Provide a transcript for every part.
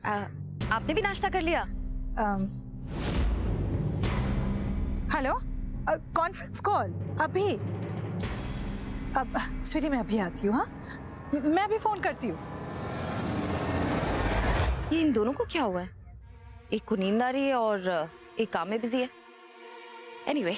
आपने भी नाश्ता कर लिया? हेलो, कॉन्फ्रेंस कॉल अभी? अब स्वीटी मैं अभी आती हूँ। हाँ, मैं अभी फोन करती हूँ। ये इन दोनों को क्या हुआ है? एक को नींद आ रही है और एक काम में बिजी है। एनीवे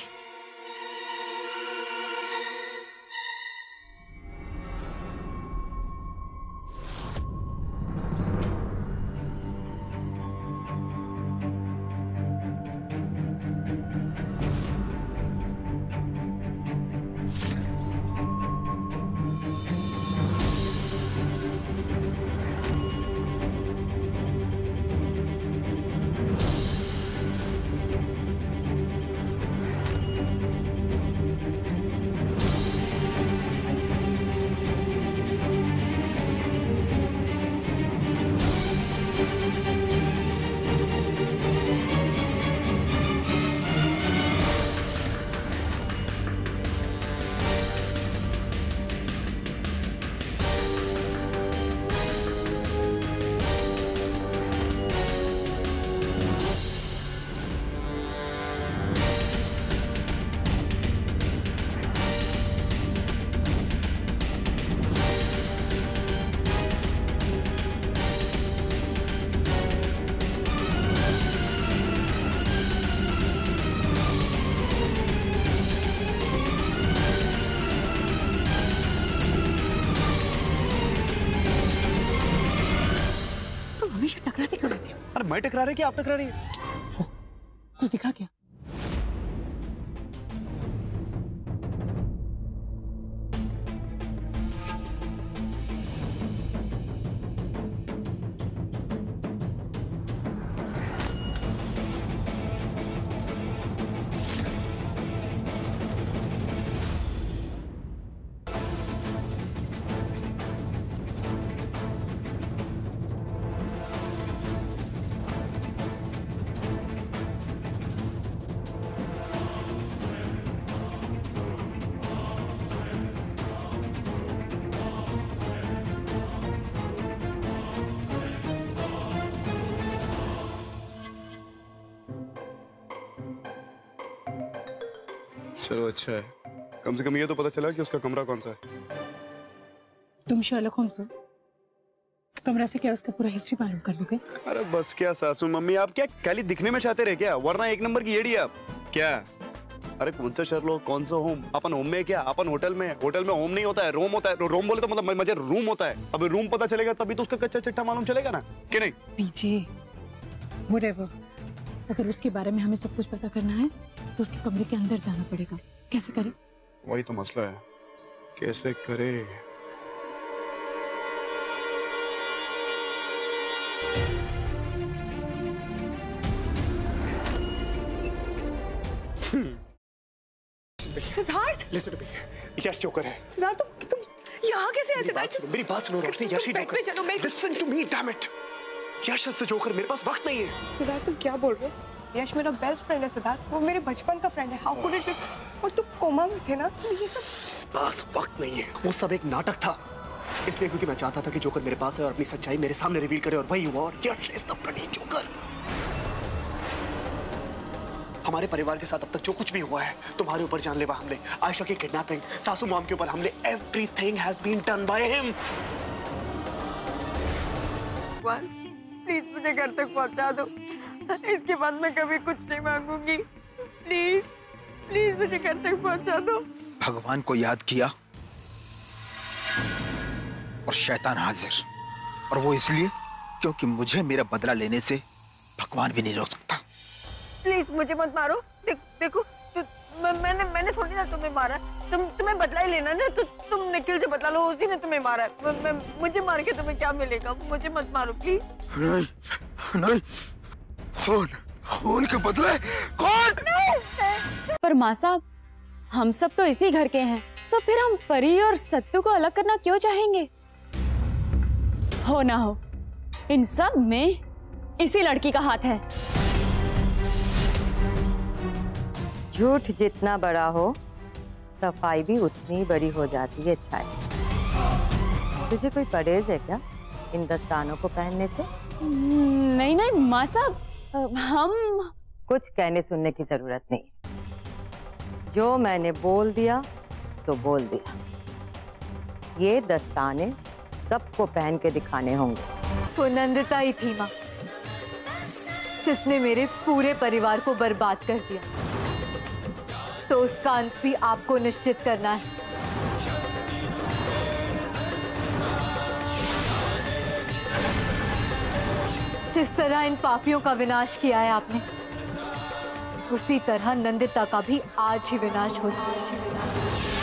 टकराते क्यों रहती हो? अरे मैं टकरा रही कि आप टकरा रही है? वो कुछ दिखा क्या? चलो अच्छा है, कम से कम ये तो पता चला कि उसका कमरा कौन सा है। तुम शर्लक होम्स हो, कमरा से क्या उसका पूरा हिस्ट्री मालूम कर लोगे? अरे बस क्या सासू मम्मी, आप क्या खाली दिखने में चाहते रहे क्या? वरना एक नंबर की येड़ी आप क्या? अरे कौन सा शर्लक, कौन सा होम? अपन होम में क्या, अपन होटल में। होटल में होम नहीं होता है, रोम होता है। रोम बोले तो मतलब मजे रूम होता है। अब रूम पता चलेगा तभी तो उसका कच्चा चिट्ठा मालूम चलेगा ना, कि नहीं? पीछे व्हाटएवर, अगर उसके बारे में हमें सब कुछ पता करना है तो उसके कमरे के अंदर जाना पड़ेगा। कैसे करें? वही तो मसला है, कैसे करे? Siddharth, listen to me, Yash joker है। सिद्धार्थ तुम यहाँ कैसे आए? सिद्धार्थ मेरी बात सुनो रोशनी, यश ही जोकर। चलो मैं। Listen to me, damn it, Yash is the joker. मेरे पास वक्त नहीं है। सिद्धार्थ तुम क्या बोल रहे हो? यश मेरा बेस्ट फ्रेंड है सिद्धार्थ, वो मेरे बचपन का फ्रेंड है। How could it be? और तुम कोमा में थे ना, तो ये सब पास वक्त नहीं है। वो सब एक नाटक था, इसलिए क्योंकि मैं चाहता था कि जोकर मेरे पास है और अपनी सच्चाई मेरे सामने रिवील करे, और वही हुआ। और Yash is the bloody joker. हमारे परिवार के साथ अब तक जो कुछ भी हुआ है, तुम्हारे ऊपर जानलेवा हमले, आयशा की किडनैपिंग, सासू मॉम के ऊपर हमले, everything has been done by him. Please मुझे घर तक पहुंचा दो, इसके बाद मैं कभी कुछ नहीं मांगूंगी। प्लीज प्लीज मुझे घर तक पहुंचा दो। भगवान को याद किया और शैतान हाजिर, और वो इसलिए क्योंकि मुझे मेरा बदला लेने से भगवान भी नहीं रोक सकता। प्लीज मुझे मत मारो। देखो मैंने थोड़ी ना तुम्हें मारा, तुम्हें बदला ही लेना ना, तो तुम निखिल से बदला लो, उसी ने तुम्हें मारा है। मुझे मार के तुम्हें क्या मिलेगा? मुझे मत मारो प्लीज। नहीं नहीं, खून के बदले कौन? पर माँ साहब, हम सब तो इसी घर के हैं, तो फिर हम परी और सत्तू को अलग करना क्यों चाहेंगे? हो ना हो, इन सब में इसी लड़की का हाथ है। झूठ जितना बड़ा हो, सफाई भी उतनी बड़ी हो जाती है। छाया, तुझे कोई परहेज है क्या इन दस्तानों को पहनने से? नहीं नहीं माँ साहब, हम कुछ कहने सुनने की जरूरत नहीं। जो मैंने बोल दिया तो बोल दिया। ये दस्ताने सबको पहन के दिखाने होंगे। वो नंदिता ही थी माँ, जिसने मेरे पूरे परिवार को बर्बाद कर दिया, तो उसका अंत भी आपको निश्चित करना है। जिस तरह इन पापियों का विनाश किया है आपने, उसी तरह नंदिता का भी आज ही विनाश हो जाए।